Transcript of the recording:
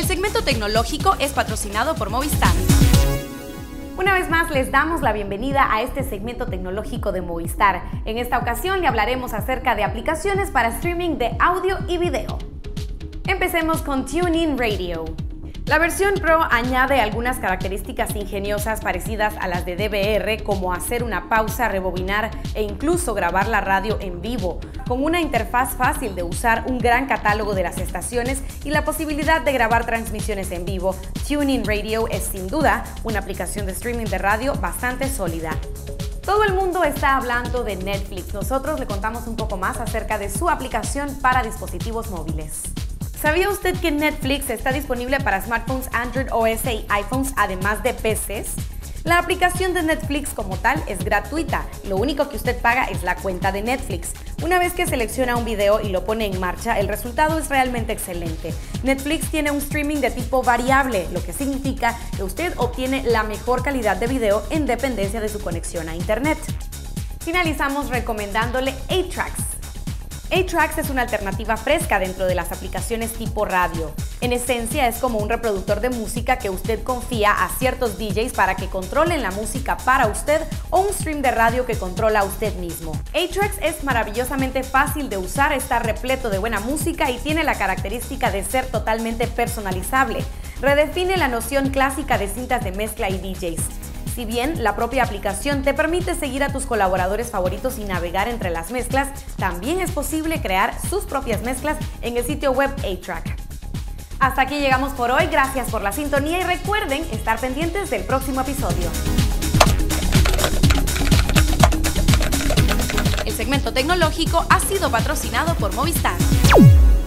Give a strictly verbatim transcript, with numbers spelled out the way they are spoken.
El segmento tecnológico es patrocinado por Movistar. Una vez más les damos la bienvenida a este segmento tecnológico de Movistar. En esta ocasión le hablaremos acerca de aplicaciones para streaming de audio y video. Empecemos con TuneIn Radio. La versión Pro añade algunas características ingeniosas parecidas a las de D V R, como hacer una pausa, rebobinar e incluso grabar la radio en vivo, con una interfaz fácil de usar, un gran catálogo de las estaciones y la posibilidad de grabar transmisiones en vivo. TuneIn Radio es sin duda una aplicación de streaming de radio bastante sólida. Todo el mundo está hablando de Netflix. Nosotros le contamos un poco más acerca de su aplicación para dispositivos móviles. ¿Sabía usted que Netflix está disponible para smartphones, Android O S y iPhones, además de P Cs? La aplicación de Netflix como tal es gratuita. Lo único que usted paga es la cuenta de Netflix. Una vez que selecciona un video y lo pone en marcha, el resultado es realmente excelente. Netflix tiene un streaming de tipo variable, lo que significa que usted obtiene la mejor calidad de video en dependencia de su conexión a Internet. Finalizamos recomendándole A-Tracks. A-Tracks es una alternativa fresca dentro de las aplicaciones tipo radio. En esencia es como un reproductor de música que usted confía a ciertos D Js para que controlen la música para usted o un stream de radio que controla usted mismo. A-Tracks es maravillosamente fácil de usar, está repleto de buena música y tiene la característica de ser totalmente personalizable. Redefine la noción clásica de cintas de mezcla y D Js. Si bien la propia aplicación te permite seguir a tus colaboradores favoritos y navegar entre las mezclas, también es posible crear sus propias mezclas en el sitio web A-Track. Hasta aquí llegamos por hoy, gracias por la sintonía y recuerden estar pendientes del próximo episodio. El segmento tecnológico ha sido patrocinado por Movistar.